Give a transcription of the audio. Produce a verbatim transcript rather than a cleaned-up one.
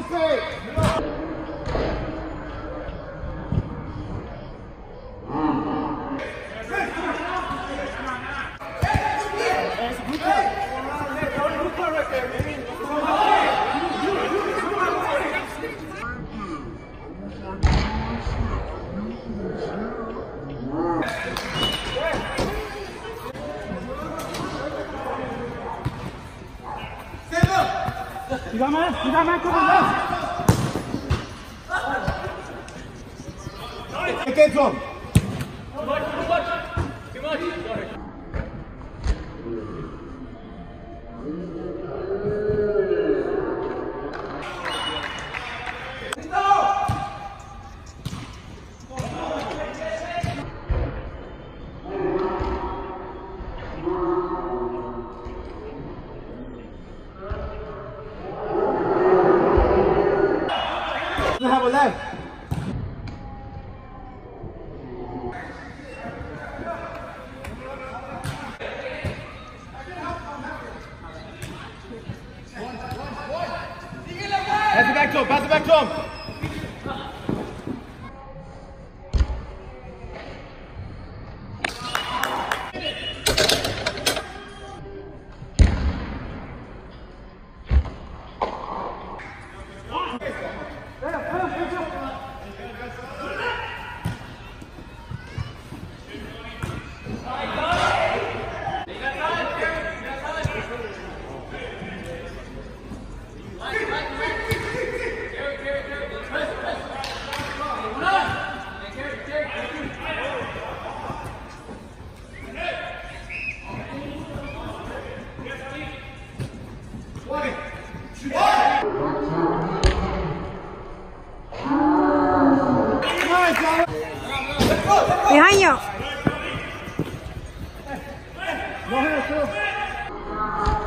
Tu vas main, tu vas main comme là. Get from. Too much, too much, too much. Sorry. Have a left. Pass it back to him, pass it back to him. Behind you. Go ahead,